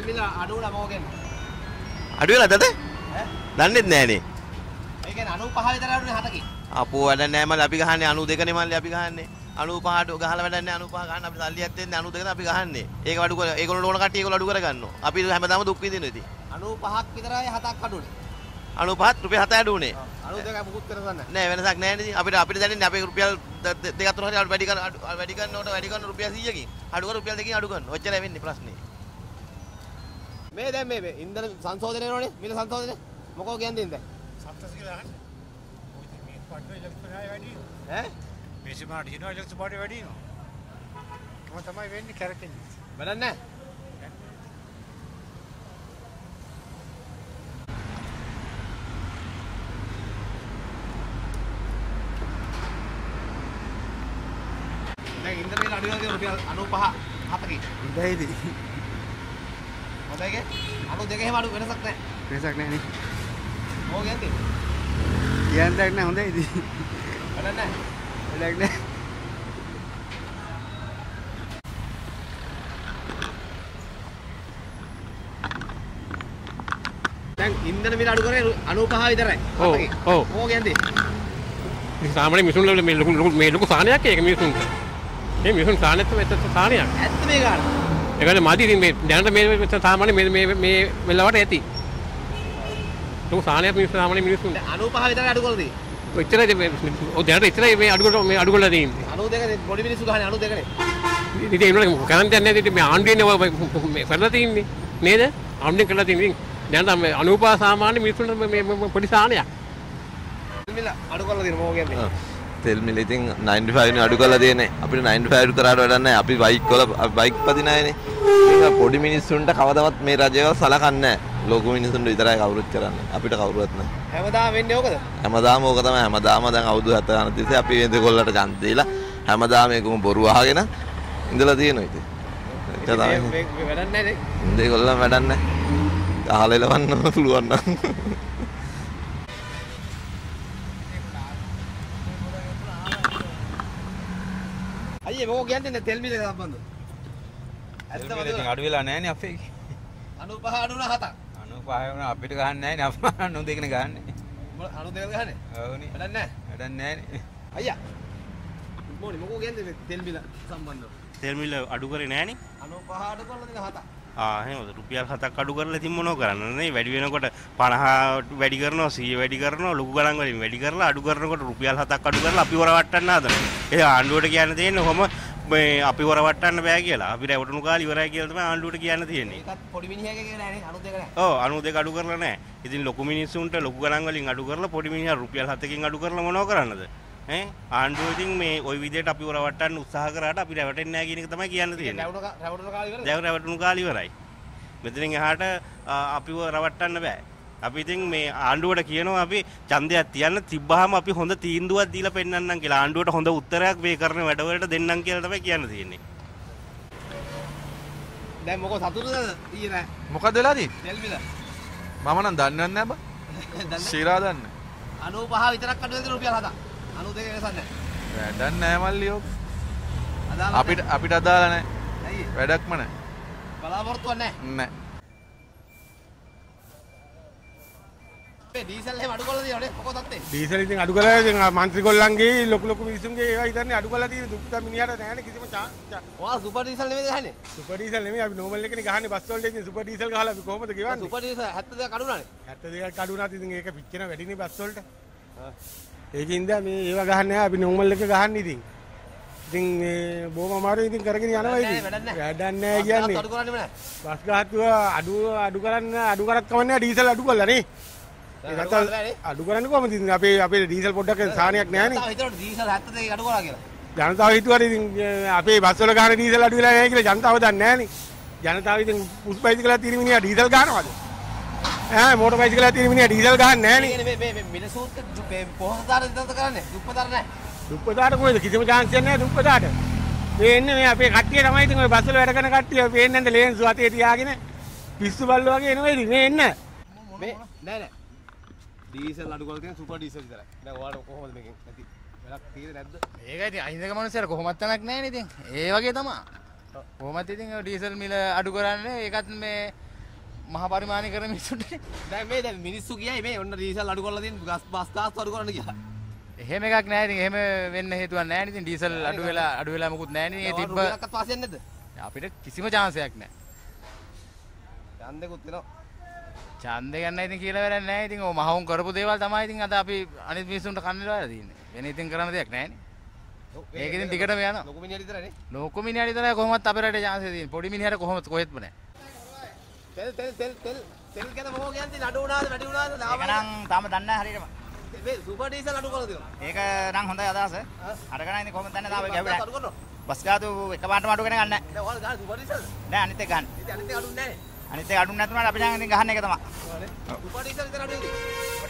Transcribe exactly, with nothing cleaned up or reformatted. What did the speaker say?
තෙල් මිල අඩු වුණා මොකෙන්? අඩු වෙලාද අද? ඈ? දන්නේ නැහනේ. ඒ කියන්නේ අනූපහ විතර අඩුනේ හතකින්. අපෝ වැඩක් නැහැ මල්ලි අපි ගහන්නේ අනූ දෙකනේ මල්ලි අපි ගහන්නේ. අනූපහට ගහලා වැඩක් නැහැ අනූපහ ගන්න අපි සල්ලියක් දෙන්නේ අනූ දෙකද අපි ගහන්නේ. ඒක අඩු කර ඒගොල්ලෝ ඕන කට්ටිය ඒගොල්ලෝ අඩු කරගන්නවා. අපි හැමදාම දුක් විඳිනවා ඉතින්. අනූපහක් විතරයි හතක් අඩුනේ. අනූපහත් රුපියල් හත අඩු උනේ. අනූ දෙක මුකුත් කරගන්න නැහැ. නෑ වෙනසක් නැහැ නේද? අපිට අපිට දැනෙන්නේ අපේ රුපියල් දෙකක් තුනක් හරි වැඩි කරන වැඩි කරනකොට වැඩි කරන රුපියල් සීයකින් අඩු කර රුපියල් දෙකකින් අඩු කරනවා. ඔච්චරයි වෙන්නේ ප්‍රශ්නේ. මේ දැන් මේ මේ ඉන්ධන සංශෝධනය වෙනවනේ මිල සංශෝධනය මොකෝ කියන්නේ දැන්? සත්‍යස් කියලා අහන්න. ඔය මේ පඩේ ඉලෙක්ට්‍රෝනයි වැඩි. ඈ? මේ සීමාට හිනවා ඉලෙක්ට්‍රෝන වැඩි නෝ. කොහොම තමයි වෙන්නේ කරකෙන්නේ. වැඩක් නැහැ. දැන් ඉන්ධන මිල අඩු වෙනවා රුපියල් අනූපහ හතකින්. ඉඳයිද? හොඳයිගේ? අනූ දෙක එහෙම අඩු වෙනසක් නැහැ. වෙනසක් නැහැ නේ. මොකෝ කියන්නේ? කියන්න දෙයක් නැහැ හොඳයිද? වැඩක් නැහැ. වැඩක් නැහැ. දැන් ඉන්ධන මිල අඩු කරේ අනූපහ විතරයි. ඔව් ඔව්. මොකෝ කියන්නේ? ඉතින් සාමාන්‍ය මිනිසුන් වල මේ ලොකු ලොකු මේ ලොකු සාහනයක් ඒක මිනිසුන්ට. මේ මිනිසුන් සාහනෙත් මෙතන සාහනයක්. ඇත්ත මේ ගන්න. ඒකනේ මදි ඉතින් මේ දැනට මේ සාමාන්‍ය මේ මේ මේ වෙලාවට ඇති. ලොකු සාහනයක් මිනිස්සු සාමාන්‍ය මිනිසුන්. අනූපහ විතරයි අඩු කරලා තියෙන්නේ. ඔච්චරයි මේ ඔය දැනට ඉතරයි මේ අඩු කරලා මේ අඩු කරලා තියෙන්නේ. අනූ දෙක පොඩි මිනිස්සු ගහන්නේ අනූ දෙකනේ. ඉතින් ඒ වගේ කරන් දෙයක් නැහැ ඉතින් මේ ආණ්ඩුවේ මේ කරලා තියෙන්නේ නේද? ආණ්ඩුවෙන් කරලා තියෙන්නේ. දැනට මේ අනූපහ සාමාන්‍ය මිනිසුන්ට මේ පොඩි සාහනයක්. මිල අඩු කරලා තියෙන මොකෝ කියන්නේ? තෙල් මිල ඉතින් නයින්ටි ෆයිව් නේ අඩු කරලා තියෙන්නේ. අපිට නයින්ටි ෆයිව් කරාට වැඩක් නැහැ. අපි බයික් වල බයික් පදින අයනේ. ඒක පොඩි මිනිස්සුන්ට කවදාවත් මේ රජයව සලකන්නේ නැහැ. ලොකු මිනිස්සුන්ට විතරයි කවුරුත් කරන්නේ. අපිට කවුරුවත් නැහැ. හැමදාම වෙන්නේ ඕකද? හැමදාම ඕක තමයි. හැමදාම දැන් අවුරුදු හත ගන්න තිස්සේ අපි මේගොල්ලන්ට ඡන්ද දීලා හැමදාම මේකම බොරු අහගෙන ඉඳලා තියෙනවා ඉතින්. ඒක තමයි. මේ වැඩක් නැහැ නේ. මේගොල්ලන් වැඩක් නැහැ. අහල එලවන්න පුළුවන් නම්. අයියේ මොකෝ කියන්නේ තෙල් මිල සම්බන්ධව? ඇත්තම ඉතින් අඩු වෙලා නැහැ නේ අපේ. අනූපහ අඩු වුණා හතක්. අනූපහ වුණා අපිට ගහන්න නැහැ නේ අප අනූ දෙකනේ ගහන්නේ. අනූ දෙක ගහන්නේ? ඔව්නේ. වැඩක් නැහැ. වැඩක් නැහැ නේ. අයියා. මොනි මොකෝ කියන්නේ තෙල් මිල සම්බන්ධව? තෙල් මිල අඩු කරේ නෑනේ. අනූපහ අඩු කරලා තියෙන හතක්. ආ එහෙමද රුපියල් හතක් අඩු කරලා ඉතින් මොනව කරන්නේ නේ වැඩි වෙනකොට පනහ වැඩි කරනවා සීය වැඩි කරනවා ලොකු ගණන් වලින් වැඩි කරලා අඩු කරනකොට රුපියල් හතක් අඩු කරලා අපි හොරවට්ටන්න හදනවා. ඒ ආණ්ඩුවට කියන්න තියෙන්නේ කොහොම මේ අපි හොරවට්ටන්න බෑ කියලා. අපි රැවටුණු කාලේ ඉවරයි කියලා තමයි ආණ්ඩුවට කියන්න තියෙන්නේ. ඒකත් පොඩි මිනිහාගේ කියලා නෑනේ අනූ දෙක නෑ. ඔව් අනූ දෙක අඩු කරලා නෑ. ඉතින් ලොකු මිනිස්සුන්ට ලොකු ගණන් වලින් අඩු කරලා පොඩි මිනිහා රුපියල් හතකින් අඩු කරලා මොනව කරන්නද? ඈ ආණ්ඩුව ඉතින් මේ ওই විදිහට අපි හොරවට්ටන්න උත්සාහ කරාට අපි රැවටෙන්නේ නෑ කියන එක තමයි කියන්න තියෙන්නේ. රැවටුණු කාලේ ඉවරයි. දැන් රැවටුණු කාලේ ඉවරයි. මෙතනින් එහාට අපිව රවට්ටන්න බෑ. අපි ඉතින් මේ ආණ්ඩුවට කියනවා අපි ඡන්දයක් තියන්න තිබ්බහම අපි හොඳ තීන්දුවක් දීලා පෙන්නන්නම් කියලා. ආණ්ඩුවට හොඳ උත්තරයක් මේ කරන වැඩවලට දෙන්නම් කියලා තමයි කියන්න තියෙන්නේ. දැන් මොකෝ සතුටුද ඊයේ නෑ. මොකද වෙලා තියෙන්නේ? තෙල් මිල. මම නම් දන්නේ නැහැ බා. ශීලා දන්නේ. අනූපහ විතරක් අඩු වෙන රුපියල් හතක්. අනූ දෙක වෙනසක් නෑ. වැඩක් නැහැ මල්ලි ඔක්. අදාළ අපිට අපිට අදාළ නැහැ. ඇයි? වැඩක්ම නැහැ. බලාපොරොත්තුවක් නැහැ. නැහැ. මේ ඩීසල් එහෙම අඩු කරලා තියෙනවනේ මොකෝ තත්ත්වේ? ඩීසල් ඉතින් අඩු කරලා ඉතින් මන්ත්‍රී ගොල්ලන්ගේ ලොකු ලොකු මිනිස්සුන්ගේ ඒවා හිතන්නේ අඩු කරලා තියෙන දුක්ඛ මිනිහට නැහැ කිසිම chance. ඔයා සුපර් ඩීසල් නෙමෙයි ගහන්නේ. සුපර් ඩීසල් නෙමෙයි අපි නෝමල් එකනේ ගහන්නේ බස් වලට ඉතින් සුපර් ඩීසල් ගහලා අපි කොහොමද ගෙවන්නේ? සුපර් ඩීසල් හැත්තෑ දෙකක් අඩු වුණානේ. හැත්තෑ දෙකක් අඩු වුණාත් ඉතින් ඒක පිච්චෙන වැඩිනේ බස් වලට. ඒකින්ද මේ ඒවා ගහන්නේ නැහැ අපි නෝමල් එක ගහන්නේ ඉතින්. ඉතින් මේ බොහොම අමාරුයි ඉතින් කරගෙන යනවා ඉතින්. වැඩක් නැහැ කියන්නේ. අඩු කරන්නේ නැහැ. බස් ගහත්තුව අඩු අඩු කරන්න අඩු කරත් කමන්නේ ඩීසල් අඩු කරලා නේ. ඒක අඩු කරන්නේ කොහොමද ඉතින් අපේ අපේ ඩීසල් පොඩ්ඩක් සාහනයක් නැහැ නේ. ජනතාව හිතුවා ඩීසල් හැත්තෑ දෙකක් අඩු කරලා කියලා. ජනතාව හිතුවා ඉතින් අපේ බස් වල ගහන ඩීසල් අඩු වෙලා නැහැ කියලා ජනතාව දන්නේ නැහැ නේ. ජනතාව ඉතින් පුස් බයිසිකලයක් තියෙන මිනිහා ඩීසල් ගහනවද? ඈ මෝටර් බයිසිකලයක් තියෙන මිනිහා ඩීසල් ගහන්නේ නැහැ නේ. මේ මේ මේ මිනිසුන්ට මේ පොහොසතාර විතරද කරන්නේ? දුප්පතාර නැහැ. දුප්පතාට කොහෙද කිසිම chance එකක් නැහැ දුප්පතාට. මේ එන්නේ මේ අපේ කට්ටිය තමයි ඉතින් ඔය බස් වල වැඩ කරන කට්ටිය පේන්නේ නැන්ද ලේන්සු අතේ තියාගෙන පිස්සු බල්ලෝ වගේ එනවා ඉතින් මේ එන්න. මේ නෑ නෑ. ඩීසල් අඩු කරලා තියෙන සුපර් ඩීසල් විතරයි. දැන් ඔයාලට කොහොමද මේකෙන් නැති වැඩක් තියෙන්නේ නැද්ද? ඒක ඉතින් අහිංසක මනුස්සයර කොහොමත් තනක් නැහැ නේ ඉතින්. ඒ වගේ තමයි. කොහොමත් ඉතින් ඩීසල් මිල අඩු කරන්නේ ඒකත් මේ මහා පරිමාණය කරන මිනිස්සුන්ට. දැන් මේ දැන් මිනිස්සු කියයි මේ ඔන්න ඩීසල් අඩු කරලා තියෙන ගස් බස් කාස් අඩු කරන්න කියලා. එහෙම එකක් නැහැ ඉතින් එහෙම වෙන්න හේතුවක් නැහැ නේ. ඉතින් ඩීසල් අඩු වෙලා අඩු වෙලා මොකුත් නැහැ නේ. ඒ තිබ්බ රුපියලක්වත් පාස් වෙන්නේ නැද්ද? අපිට කිසිම chance එකක් නැහැ. ඡන්දෙකුත් වෙනවා. ඡන්දය ගන්න ඉතින් කියලා වැඩක් නැහැ. ඉතින් ඔය මහවුන් කරපු දේවල් තමයි ඉතින් අද අපි අනිත් මිනිස්සුන්ට කන්න වෙලා තියෙන්නේ. වෙන ඉතින් කරන්න දෙයක් නැහැ නේ. ඒක ඉතින් ටිකටම යනවා. ලොකු මිනිහට විතරනේ. ලොකු මිනිහට විතරයි කොහොමවත් අපේ රටේ chance එක තියෙන්නේ. පොඩි මිනිහට කොහොමද කොහෙත්ම නැහැ. තෙල් තෙල් තෙල් තෙල් තෙල් ගැන මොකෝ කියන්නේ අඩු වුණාද වැඩි වුණාද ඒක නම් තාම දන්නේ නැහැ හරියටම. මේ සුපර් ඩීසල් අඩු කරලා දෙනවා. ඒක නම් හොඳයි අදහස. අර ගණන් ඉතින් කොහොමද දන්නේ තාම ඒක ගැහුවේ. බස් ගාතු එකපාරටම අඩු කරගෙන ගන්න නැහැ. දැන් ඔයාලා ගන්න සුපර් ඩීසල් නෑ අනිත් එක ගන්න. ඉතින් අනිත් එක අඩු නැහැ. අනිත් එක අඩු නැතුණාට අපි දැන් ඉතින් ගහන්න එක තමයි. සුපර් ඩීසල් විතර අඩු වෙන්නේ.